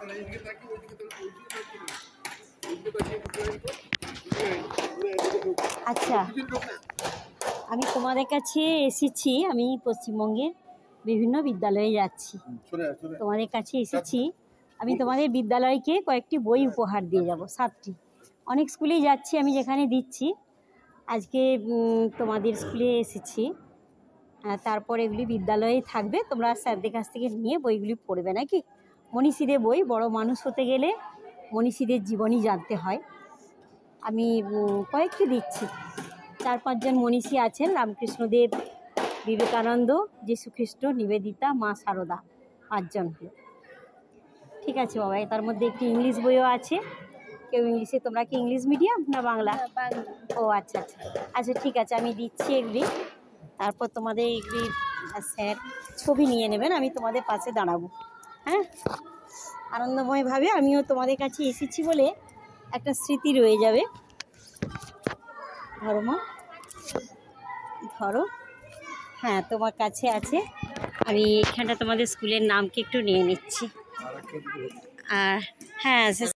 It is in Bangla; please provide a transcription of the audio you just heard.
আচ্ছা, আমি তোমাদের কাছে এসেছি, আমি পশ্চিমবঙ্গের বিভিন্ন বিদ্যালয়ে যাচ্ছি, তোমাদের কাছে এসেছি। আমি তোমাদের বিদ্যালয়কে কয়েকটি বই উপহার দিয়ে যাব, 7টি। অনেক স্কুলেই যাচ্ছি, আমি যেখানে দিচ্ছি। আজকে তোমাদের স্কুলে এসেছি, তারপর এগুলি বিদ্যালয়ে থাকবে, তোমরা স্যারদের কাছ থেকে নিয়ে বইগুলি পড়বে নাকি। মনীষীদের বই, বড় মানুষ হতে গেলে মনীষীদের জীবনী জানতে হয়। আমি কয়েকটি দিচ্ছি। 4-5 জন মনীষী আছেন, রামকৃষ্ণদেব, বিবেকানন্দ, যীশুখ্রিস্ট, নিবেদিতা, মা সারদা, 5 জন হলো। ঠিক আছে বাবা, তার মধ্যে একটি ইংলিশ বইও আছে। কেউ ইংলিশে, তোমরা কি ইংলিশ মিডিয়াম না বাংলা? ও আচ্ছা আচ্ছা আচ্ছা, ঠিক আছে, আমি দিচ্ছি এগুলি। তারপর তোমাদের এগুলি স্যার ছবি নিয়ে নেবেন, আমি তোমাদের পাশে দাঁড়াবো। হ্যাঁ, আনন্দময়ভাবে আমিও তোমাদের কাছে এসেছি বলে একটা স্মৃতি রয়ে যাবে। ধরো মা, ধরো। হ্যাঁ, তোমার কাছে আছে। আমি এখানটা তোমাদের স্কুলের নামকে একটু নিয়ে নিচ্ছি। আর হ্যাঁ,